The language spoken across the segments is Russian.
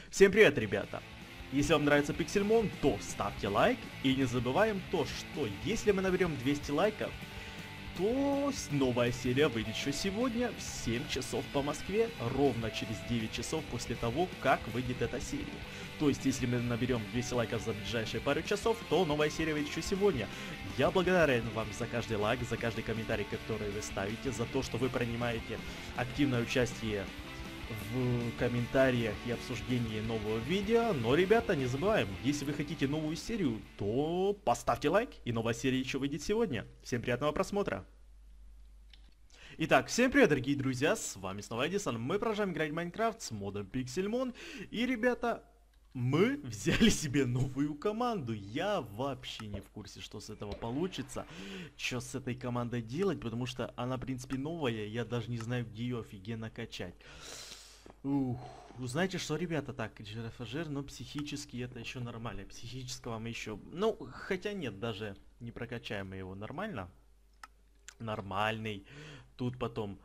Всем привет, ребята! Если вам нравится Pixelmon, то ставьте лайк и не забываем то, что если мы наберем 200 лайков, то новая серия выйдет еще сегодня в 7 часов по Москве, ровно через 9 часов после того, как выйдет эта серия. То есть, если мы наберем 200 лайков за ближайшие пару часов, то новая серия выйдет еще сегодня. Я благодарен вам за каждый лайк, за каждый комментарий, который вы ставите, за то, что вы принимаете активное участие в комментариях и обсуждении нового видео. Но, ребята, не забываем, если вы хотите новую серию, то поставьте лайк, и новая серия еще выйдет сегодня. Всем приятного просмотра! Итак, всем привет, дорогие друзья, с вами снова Эдисон. Мы продолжаем играть в Майнкрафт с модом Pixelmon. И, ребята, мы взяли себе новую команду. Я вообще не в курсе, что с этого получится, что с этой командой делать, потому что она, в принципе, новая. Я даже не знаю, где ее офигенно качать. Ух, знаете что, ребята, так, жирафажир, но психически это еще нормально. Психического мы еще, ну, хотя нет, даже не прокачаем мы его нормально. Нормальный. Тут потом...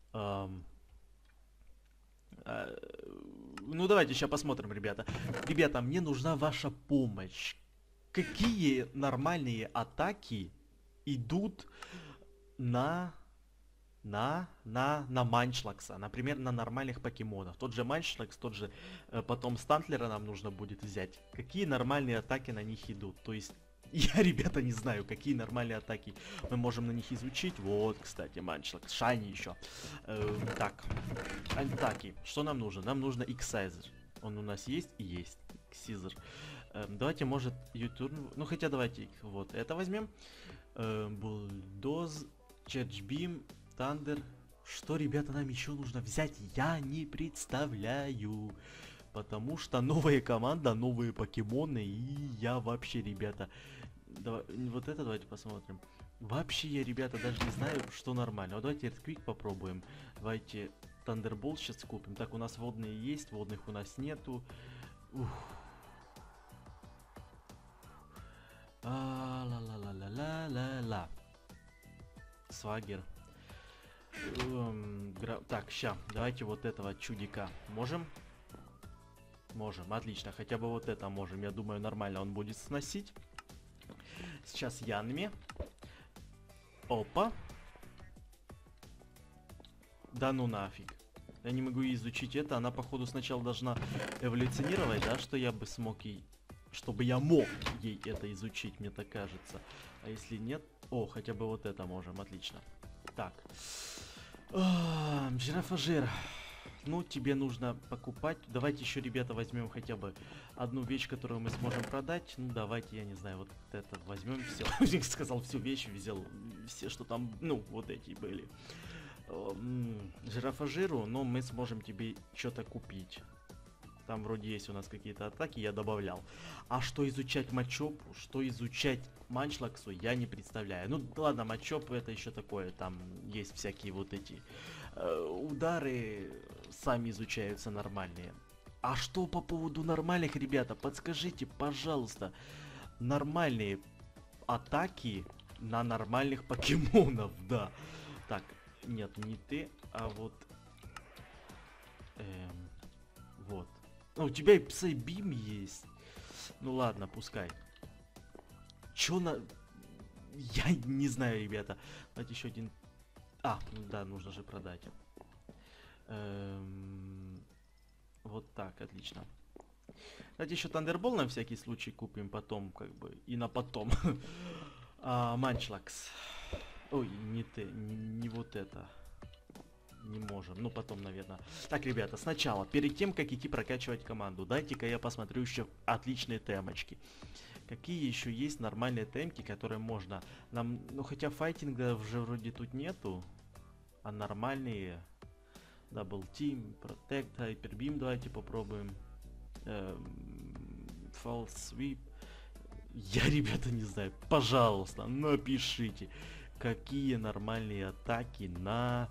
ну, давайте сейчас посмотрим, ребята. Ребята, мне нужна ваша помощь. Какие нормальные атаки идут на Манчлакса, например, на нормальных покемонов. Тот же Манчлакс, тот же потом Стантлера нам нужно будет взять. Какие нормальные атаки на них идут? То есть, я, ребята, не знаю, какие нормальные атаки мы можем на них изучить. Вот, кстати, Манчлакс, Шайни еще. Так, атаки. Что нам нужно? Нам нужно X-Sizer. Он у нас есть и есть. X-Sizer. Давайте, может, Ютурн... Ну, хотя давайте вот это возьмем. Бульдоз, Черчбим, Тандер. Что, ребята, нам еще нужно взять? Я не представляю. Потому что новая команда, новые покемоны. И я вообще, ребята... вот это давайте посмотрим. Вообще я, ребята, даже не знаю, что нормально. Вот давайте Earthquake попробуем. Давайте Thunderbolt сейчас купим. Так, у нас водные есть, водных у нас нету. Ух. Ла-ла-ла-ла-ла-ла-ла. Свагер. Так, ща, давайте вот этого чудика. Можем? Можем, отлично. Хотя бы вот это можем. Я думаю, нормально он будет сносить. Сейчас Янми. Опа. Да ну нафиг. Я не могу изучить это. Она, походу, сначала должна эволюционировать, да? Что я бы смог ей... Чтобы я мог ей это изучить, мне так кажется. А если нет... О, хотя бы вот это можем. Отлично. Так. Жирафажир. Ну, тебе нужно покупать. Давайте еще, ребята, возьмем хотя бы одну вещь, которую мы сможем продать. Ну, давайте, я не знаю, вот это возьмем. Все. Сказал всю вещь, взял все, что там, ну, вот эти были. Жирафажиру, но мы сможем тебе что-то купить. Там вроде есть у нас какие-то атаки, я добавлял. А что изучать Мачопу, что изучать Манчлаксу, я не представляю. Ну ладно, Мачопу это еще такое, там есть всякие вот эти удары, сами изучаются нормальные. А что по поводу нормальных, ребята, подскажите, пожалуйста, нормальные атаки на нормальных покемонов, да. Так, нет, не ты, а вот... вот. Ну, у тебя и Psybeam есть. Ну ладно, пускай. Чё на... Я не знаю, ребята. Давайте еще один... А, ну да, нужно же продать. Вот так, отлично. Давайте еще Thunderbolt на всякий случай купим потом, как бы, и на потом. Манчлакс. Ой, не ты, не вот это. Не можем, ну потом, наверное. Так, ребята, сначала, перед тем, как идти прокачивать команду, дайте-ка я посмотрю еще отличные темочки. Какие еще есть нормальные темки, которые можно нам... Ну, хотя файтинга уже вроде тут нету. А нормальные... Double Team, Protect, Hyper Beam давайте попробуем. False Sweep. Я, ребята, не знаю. Пожалуйста, напишите, какие нормальные атаки на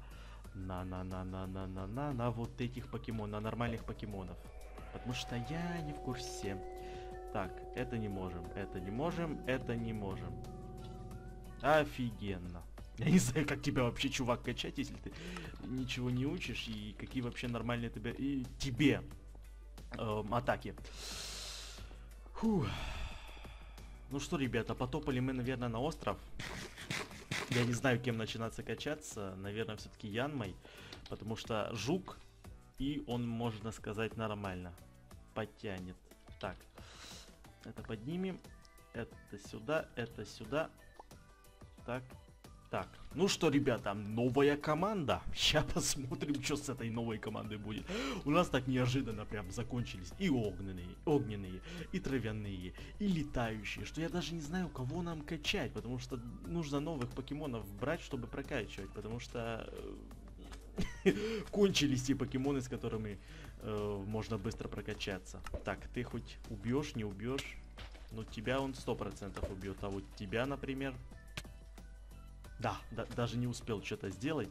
вот этих покемонов, на нормальных покемонов. Потому что я не в курсе. Так, это не можем, это не можем, это не можем. Офигенно. Я не знаю, как тебя вообще, чувак, качать, если ты ничего не учишь, и какие вообще нормальные тебе атаки. Фух. Ну что, ребята, потопали мы, наверное, на остров. Я не знаю, кем начинаться качаться. Наверное, все-таки Янмой. Потому что жук, и он, можно сказать, нормально подтянет. Так, это поднимем. Это сюда, это сюда. Так, так. Ну что, ребята, новая команда. Сейчас посмотрим, что с этой новой командой будет. У нас так неожиданно прям закончились и огненные, и травяные, и летающие, что я даже не знаю, кого нам качать, потому что нужно новых покемонов брать, чтобы прокачивать, потому что кончились те покемоны, с которыми можно быстро прокачаться. Так, ты хоть убьешь, не убьешь? Ну, тебя он 100% убьет, а вот тебя, например... Да, даже не успел что-то сделать.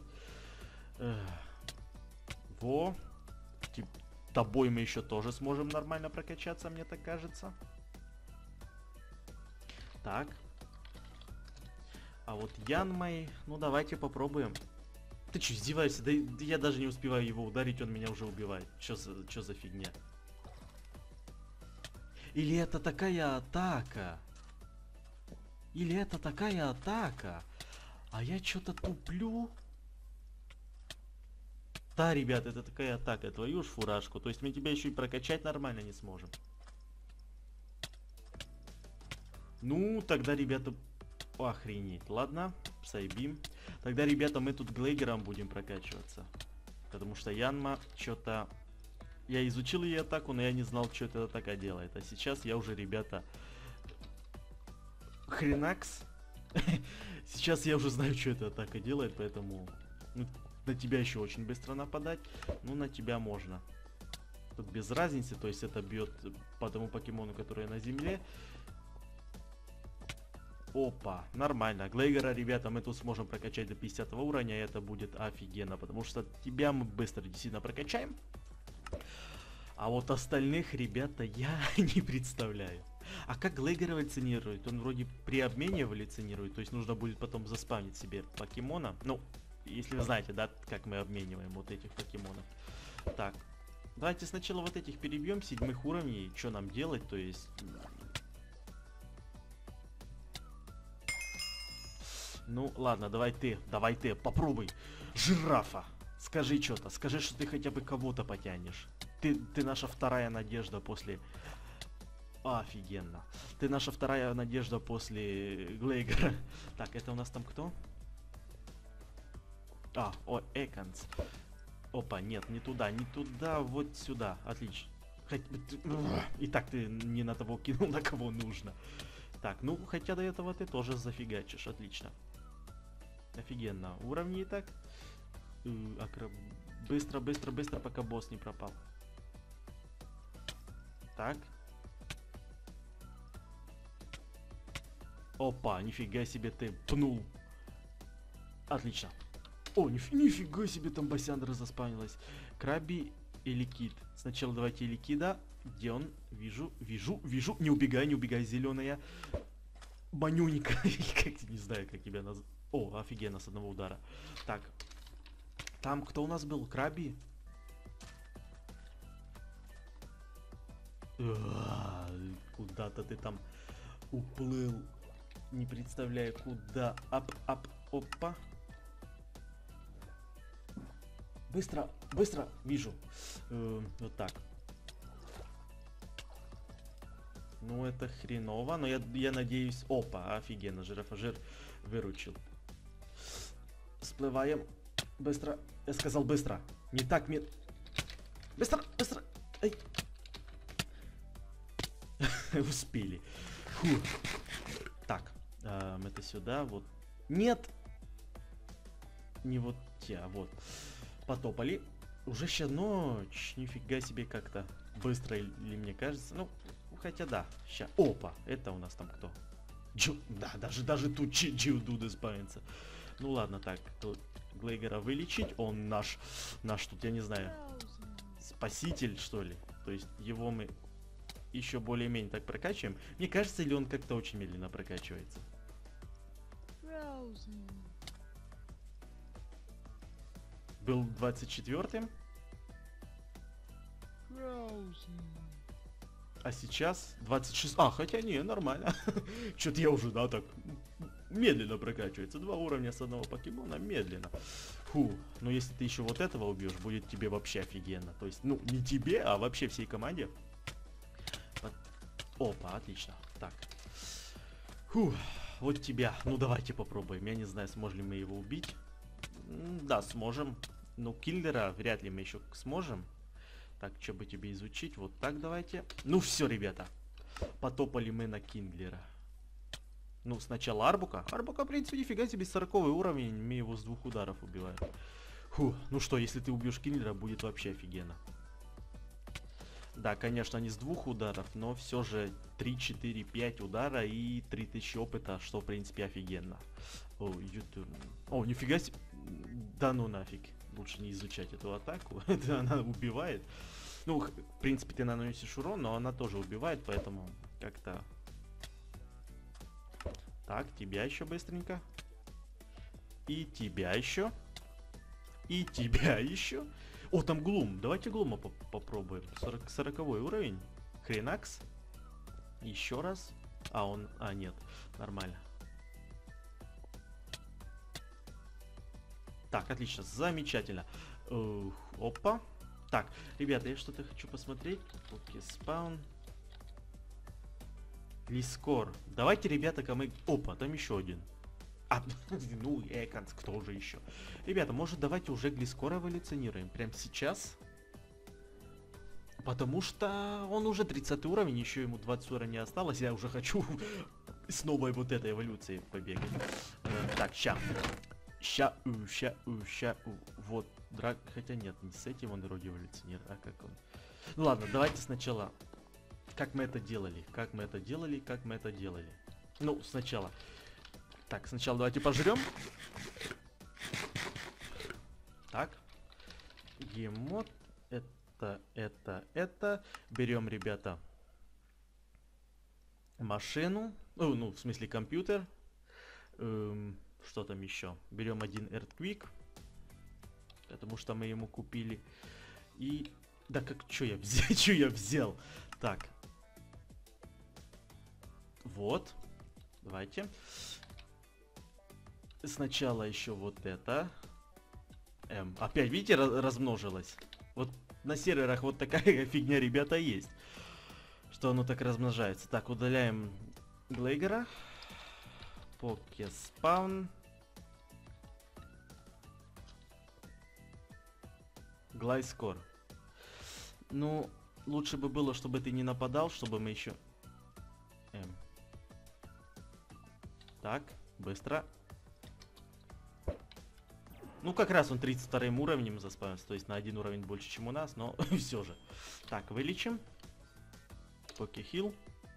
Во. Тобой мы еще тоже сможем нормально прокачаться, мне так кажется. Так. А вот Янмой, ну давайте попробуем. Ты что, издеваешься? Да я даже не успеваю его ударить, он меня уже убивает. Что за фигня? Или это такая атака? Или это такая атака? А я что-то туплю. Да, ребят, это такая атака, твою ж фуражку. То есть мы тебя еще и прокачать нормально не сможем. Ну, тогда, ребята, охренеть. Ладно, Сайбим. Тогда, ребята, мы тут Глейгером будем прокачиваться. Потому что Янма что-то... Я изучил ее атаку, но я не знал, что эта атака делает. А сейчас я уже, ребята... Хренакс. Сейчас я уже знаю, что эта атака делает, поэтому... Ну, на тебя еще очень быстро нападать. Ну, на тебя можно. Тут без разницы, то есть это бьет по тому покемону, который на земле. Опа, нормально. Глейгера, ребята, мы тут сможем прокачать до 50 уровня, и это будет офигенно, потому что тебя мы быстро действительно прокачаем. А вот остальных, ребята, я не представляю. А как Глейгер эволюционирует? Он вроде при обмене эволюционирует, то есть нужно будет потом заспавнить себе покемона. Ну, если вы знаете, да, как мы обмениваем вот этих покемонов. Так, давайте сначала вот этих перебьем, 7 уровней, что нам делать, то есть... Ну, ладно, давай ты, попробуй. Жирафа, скажи что-то, скажи, что ты хотя бы кого-то потянешь. Ты наша вторая надежда после... Офигенно. Ты наша вторая надежда после Глейгера. Так, это у нас там кто? Эконс. Опа, нет, не туда, вот сюда. Отлично. И так ты не на того кинул, на кого нужно. Так, ну, хотя до этого ты тоже зафигачишь. Отлично. Офигенно. Уровни и так. Быстро, пока босс не пропал. Так. Опа, нифига себе ты пнул. Отлично. О, нифига себе там Басяндра заспавнилась. Краби или Кит? Сначала давайте Ликида. Где он? Вижу. Не убегай, зеленая. Манюнька. Не знаю, как тебя назвать. О, офигенно, с одного удара. Так. Там кто у нас был? Краби? Куда-то ты там уплыл. Не представляю, куда. Опа. Быстро, вижу. Вот так. Ну, это хреново, но я надеюсь... Опа, офигенно, жирафажир выручил. Всплываем. Быстро. Я сказал быстро. Не так мне... Быстро. Эй. Успели. Фу. Так, это сюда, вот. Нет! Не вот те, вот. Потопали. Уже сейчас ночь. Нифига себе как-то быстро, или мне кажется. Ну, хотя да. Сейчас. Опа, это у нас там кто? Да, даже тут Джиудуда спавнится. Ну ладно, так. Глейгера вылечить. Он наш тут, я не знаю, спаситель, что ли. То есть его мы еще более-менее так прокачиваем. Мне кажется, или он как-то очень медленно прокачивается. Был 24-м. А сейчас 26. А, хотя не, нормально. Что-то я уже, да, так медленно прокачивается. 2 уровня с одного покемона, медленно. Фу, ну если ты еще вот этого убьешь, будет тебе вообще офигенно. То есть, ну, не тебе, а вообще всей команде. Опа, отлично. Так. Фу, вот тебя. Ну, давайте попробуем. Я не знаю, сможем ли мы его убить. Да, сможем. Ну, киллера вряд ли мы еще сможем. Так, что бы тебе изучить? Вот так давайте. Ну, все, ребята. Потопали мы на Киндлера. Ну, сначала Арбука. Арбука, в принципе, нифига себе, 40 уровень. Мы его с 2 ударов убиваем. Фу, ну что, если ты убьешь Киндлера, будет вообще офигенно. Да, конечно, не с 2 ударов, но все же 3, 4, 5 удара и 3000 опыта, что, в принципе, офигенно. О, YouTube. О, нифига себе. Да ну нафиг. Лучше не изучать эту атаку. Это она убивает. Ну, в принципе, ты наносишь урон, но она тоже убивает, поэтому как-то... Так, тебя еще быстренько. И тебя еще. И тебя еще. О, там Глум. Давайте Глума попробуем. 40-й уровень. Хренакс. Еще раз. А, он... А, нет. Нормально. Так, отлично. Замечательно. Опа. Так, ребята, я что-то хочу посмотреть. Покеспаун. Лискор. Давайте, ребята, мы... Опа, там еще один. А, ну, Эканс, кто же еще? Ребята, может, давайте уже Глискора эволюционируем прямо сейчас? Потому что он уже 30 уровень, еще ему 20 уровней осталось. Я уже хочу с новой вот этой эволюцией побегать. Так, ща. Вот, хотя нет, не с этим он вроде эволюционирует, а как он? Ну ладно, давайте сначала... Как мы это делали? Как мы это делали? Как мы это делали? Ну, сначала. Так, сначала давайте пожрем. Так. Гемот. Это. Берем, ребята, машину. Ну, в смысле, компьютер. Что там еще? Берем один Earthquake. Потому что мы ему купили. И... Да как, что я взял? Что я взял? Так. Вот. Давайте. Сначала еще вот это. Опять, видите, размножилось. Вот на серверах вот такая фигня, ребята, есть. Что оно так размножается. Так, удаляем Глейгера. Покеспаун. Глайскор. Ну, лучше бы было, чтобы ты не нападал, чтобы мы еще... Так, быстро. Ну, как раз он 32 уровнем заспавнился, то есть на 1 уровень больше, чем у нас, но все же. Так, вылечим. Покехил.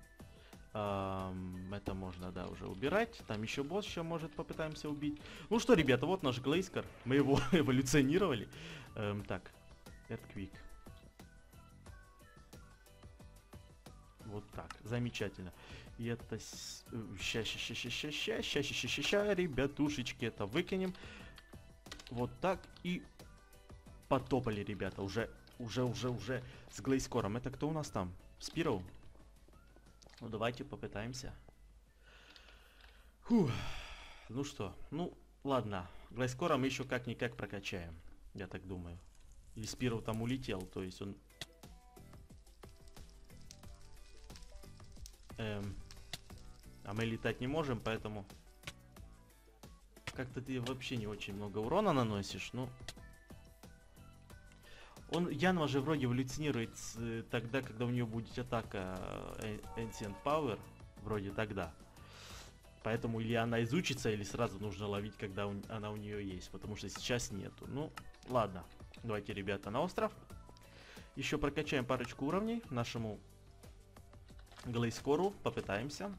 Это можно, да, уже убирать. Там еще босс еще может попытаемся убить. Ну что, ребята, вот наш Глейскор. Мы его эволюционировали. Так, Earthquake. Вот так, замечательно. И это... Ща, ребятушечки, это выкинем. Вот так и потопали, ребята. Уже с Глейскором. Это кто у нас там? Спироу? Ну, давайте попытаемся. Фух. Ну что, ну, ладно. Глейскора мы еще как-никак прокачаем. Я так думаю. Или Спироу там улетел, то есть он... А мы летать не можем, поэтому... Как-то ты вообще не очень много урона наносишь, ну... Янва же вроде эволюционирует тогда, когда у нее будет атака Ancient Power. Вроде тогда. Поэтому или она изучится, или сразу нужно ловить, когда она у нее есть. Потому что сейчас нету. Ну, ладно. Давайте, ребята, на остров. Еще прокачаем парочку уровней нашему Глейскору. Попытаемся.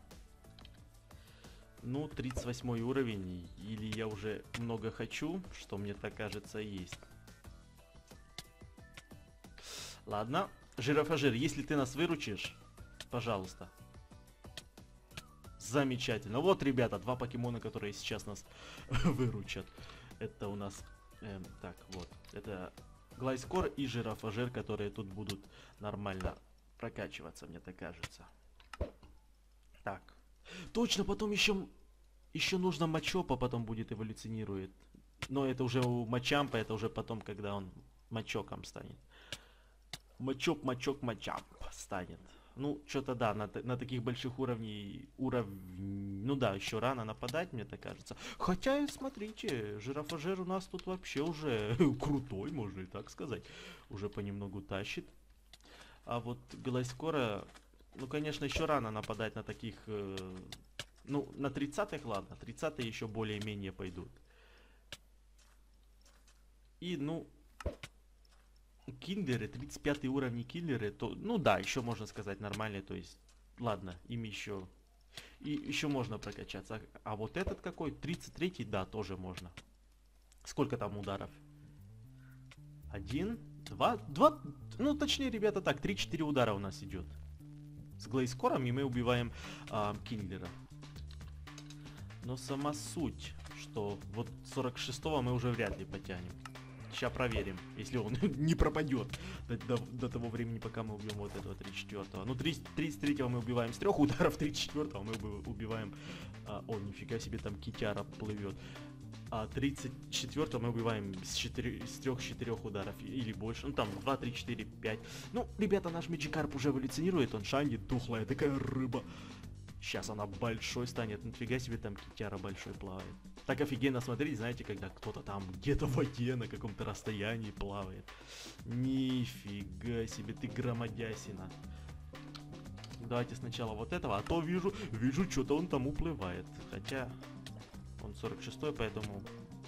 Ну, 38 уровень. Или я уже много хочу, что мне так кажется есть. Ладно. Жирафажир, если ты нас выручишь, пожалуйста. Замечательно. Вот, ребята, 2 покемона, которые сейчас нас выручат. Это у нас... так, вот. Это Глайскор и Жирафажир, которые тут будут нормально прокачиваться, мне так кажется. Так. Точно, потом еще нужно Мачопа потом будет эволюционирует. Но это уже у Мачампа, это уже потом, когда он Мачоком станет. Мачок, станет. Ну, что-то да, на таких больших ну да, еще рано нападать, мне так кажется. Хотя, смотрите, Жирафажер у нас тут вообще уже крутой, можно и так сказать. Уже понемногу тащит. А вот Глайскора, ну, конечно, еще рано нападать на таких... ну, на 30-х, ладно, 30-е еще более-менее пойдут. И, ну... Киллеры, 35 уровни киллеры, то, ну да, еще можно сказать нормальные, то есть, ладно, им еще, и еще можно прокачаться. А вот этот какой, 33-й, да, тоже можно. Сколько там ударов? 1, 2, ну точнее, ребята, так, 3-4 удара у нас идет. С Глейскором, и мы убиваем киллера. Но сама суть, что вот 46-го мы уже вряд ли потянем. Сейчас проверим, если он не пропадет до того времени, пока мы убьем вот этого 34-го. Ну, 33-го мы убиваем с 3 ударов, 34-го мы убиваем... о, нифига себе, там китяра плывет. А 34-го мы убиваем с 3-4 ударов или больше. Ну, там 2, 3, 4, 5. Ну, ребята, наш Мэджикарп уже эволюционирует, он шанит, духлая такая рыба. Сейчас она большой станет, нифига себе там китяра большой плавает. Так офигенно смотреть, знаете, когда кто-то там где-то в воде на каком-то расстоянии плавает. Нифига себе, ты громадясина. Давайте сначала вот этого, а то вижу, что-то он там уплывает. Хотя он 46-й, поэтому,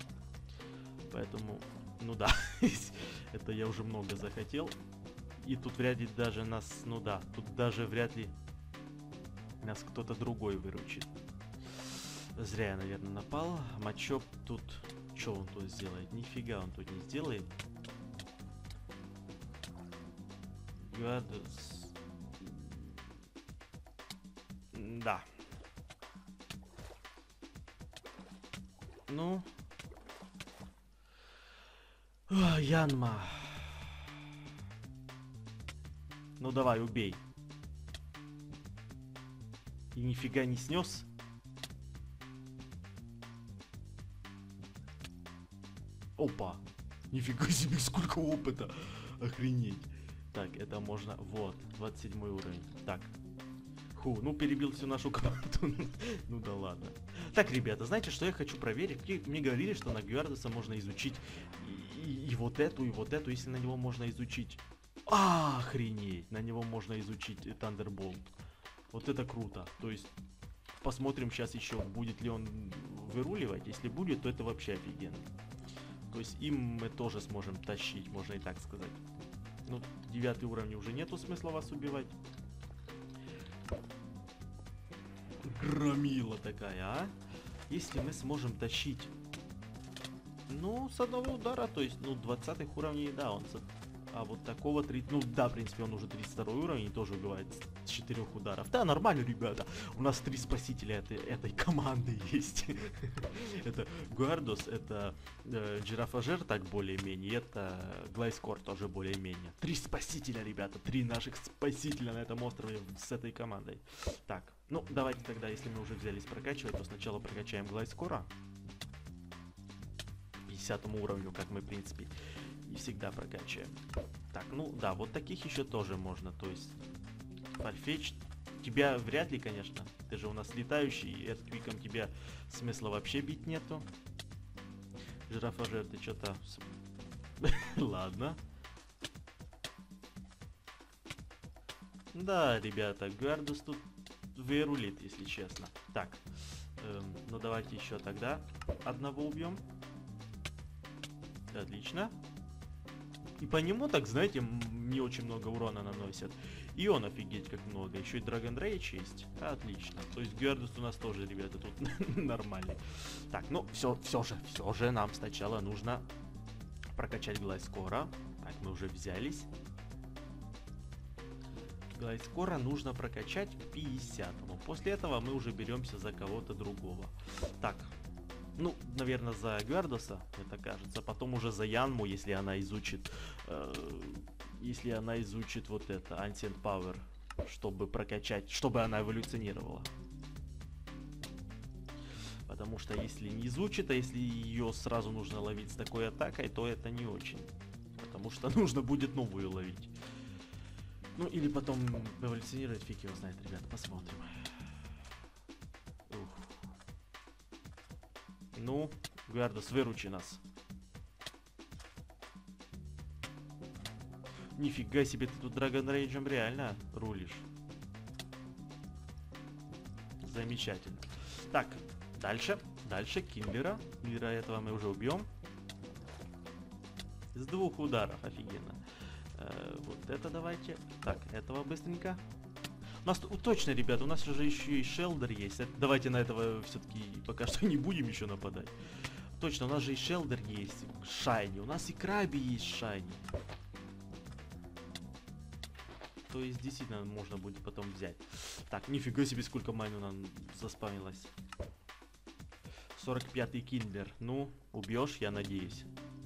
ну да, это я уже много захотел. И тут вряд ли даже нас, ну да, тут даже вряд ли нас кто-то другой выручит. Зря я, наверное, напал. Мачоп тут... Что он тут сделает? Нифига он тут не сделает. Градус... Да. Ну... Янма. Ну давай, убей. И нифига не снес. Опа. Нифига себе, сколько опыта. Охренеть. Так, это можно... Вот, 27 уровень. Так. Фу, ну перебил всю нашу команду. Ну да ладно. Так, ребята, знаете, что я хочу проверить? Мне говорили, что на Гвардоса можно изучить и вот эту, если на него можно изучить... Охренеть! На него можно изучить Thunderbolt. Вот это круто. То есть, посмотрим сейчас еще, будет ли он выруливать. Если будет, то это вообще офигенно. То есть, им мы тоже сможем тащить, можно и так сказать. Ну, 9 уровень уже нету смысла вас убивать. Громила такая, а? Если мы сможем тащить... Ну, с одного удара, то есть, ну, 20 уровней, да, он... А вот такого 30... Ну да, в принципе, он уже 32 уровень и тоже убивает с 4 ударов. Да, нормально, ребята. У нас 3 спасителя этой команды есть. Это Гуардос, это Жирафажер, так более-менее. Это Глайскор тоже более-менее. 3 спасителя, ребята. 3 наших спасителя на этом острове с этой командой. Так, ну давайте тогда, если мы уже взялись прокачивать, то сначала прокачаем Глайскора. 50 уровню, как мы, в принципе, и всегда прокачиваем. Так, ну да, вот таких еще тоже можно. То есть, Farfetch, тебя вряд ли, конечно. Ты же у нас летающий, и Эдквиком тебя смысла вообще бить нету. Жирафажер, ты что-то... Ладно. Да, ребята, Гвардус тут вырулит, если честно. Так, ну давайте еще тогда одного убьем. Отлично. И по нему, так, знаете, не очень много урона наносят. И он офигеть как много. Еще и Dragon Rage есть. Отлично. То есть Гвардус у нас тоже, ребята, тут нормальный. Так, ну, все же нам сначала нужно прокачать Глайскора. Так, мы уже взялись. Глайскора нужно прокачать к 50-му. После этого мы уже беремся за кого-то другого. Так. Ну, наверное, за Гвардоса, это кажется. Потом уже за Янму, если она изучит если она изучит вот это, Ancient Power, чтобы прокачать, чтобы она эволюционировала. Потому что если не изучит, а если ее сразу нужно ловить с такой атакой, то это не очень. Потому что нужно будет новую ловить. Ну или потом эволюционировать, фиг его знает, ребят, посмотрим. Ух. Ну, Гвардос, выручи нас. Нифига себе, ты тут Dragon Rage реально рулишь. Замечательно. Так, дальше. Дальше Киллера. Киллера этого мы уже убьем. С 2 ударов, офигенно. Вот это давайте. Так, этого быстренько. У нас точно, ребят, у нас уже еще и Шелдер есть. Давайте на этого все-таки пока что не будем еще нападать. Точно, у нас же и Шелдер есть. Шайни. У нас и Краби есть Шайни. То есть действительно можно будет потом взять. Так, нифига себе, сколько майну нам заспавнилось. 45-й Киллер. Ну, убьешь, я надеюсь.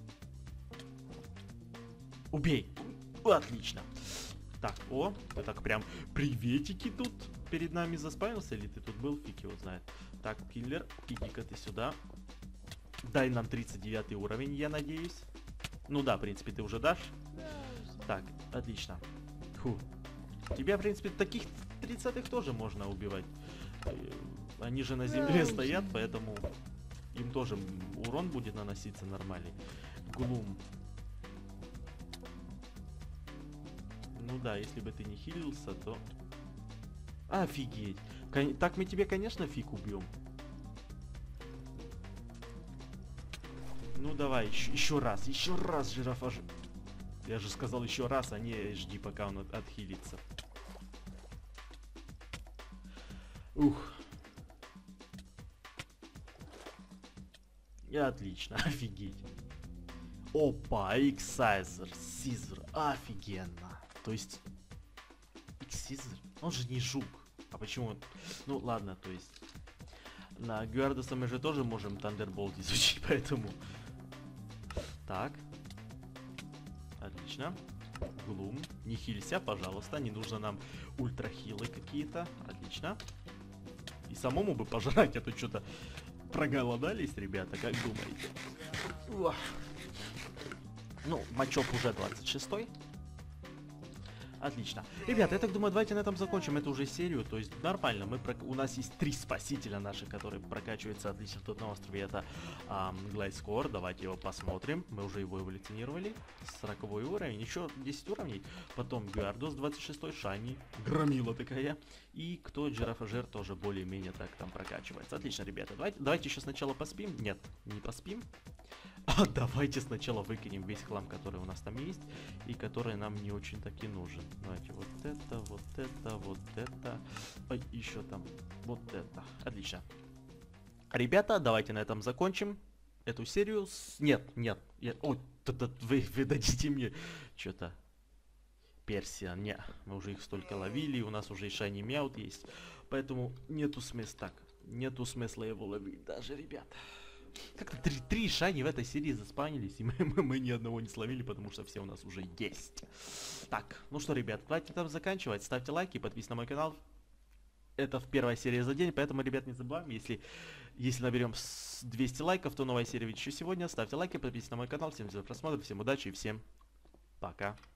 Убей! Отлично. Так, о, ты так прям приветики тут перед нами заспавнился, или ты тут был, фиг его знает. Так, Киллер, иди-ка ты сюда. Дай нам 39 уровень, я надеюсь. Ну да, в принципе, ты уже дашь. Так, отлично. Фу. Тебя, в принципе, таких 30-х тоже можно убивать. Они же на земле стоят, поэтому им тоже урон будет наноситься нормальный. Глум. Ну да, если бы ты не хилился, то... Офигеть. Так мы тебе, конечно, фиг убьем. Ну давай, еще раз, жирафа. Я же сказал еще раз, а не жди, пока он отхилится. Ух. И отлично, офигеть. Опа, X-Sizer, Сизер, офигенно. То есть, X-Sizer, он же не жук. А почему он... Ну ладно, то есть... На Гвардоса мы же тоже можем Thunderbolt изучить, поэтому... Так. Отлично. Глум. Не хилься, пожалуйста. Не нужно нам ультрахилы какие-то. Отлично. И самому бы пожрать, а то что-то проголодались, ребята, как думаете? Ух. Ну, матчоп уже 26-й. Отлично. Ребята, я так думаю, давайте на этом закончим эту уже серию. То есть нормально. У нас есть 3 спасителя наши, которые прокачиваются отлично тут на острове. Это Глайскор. Давайте его посмотрим. Мы уже его эволюционировали. 40 уровень. Еще 10 уровней. Потом Гвардос 26-й. Шайни. Громила такая. И кто? Жирафажер тоже более-менее так там прокачивается. Отлично, ребята. Давайте еще сначала поспим. Нет, не поспим. А давайте сначала выкинем весь хлам, который у нас там есть, и который нам не очень таки нужен. Давайте вот это, вот это, вот это. Ой, еще там вот это. Отлично. Ребята, давайте на этом закончим эту серию. Нет. Ой, вы дадите мне что-то. Персия. Не, мы уже их столько ловили, у нас уже и Шайни Мяут есть. Поэтому нету смысла так. Нету смысла его ловить даже, ребята. Как-то три шайни в этой серии заспанились, и мы ни одного не словили, потому что все у нас уже есть. Так, ну что, ребят, давайте там заканчивать. Ставьте лайки, подписывайтесь на мой канал. Это первая серия за день, поэтому, ребят, не забываем, если наберем 200 лайков, то новая серия ведь еще сегодня. Ставьте лайки, подписывайтесь на мой канал. Всем за просмотр, всем удачи и всем пока.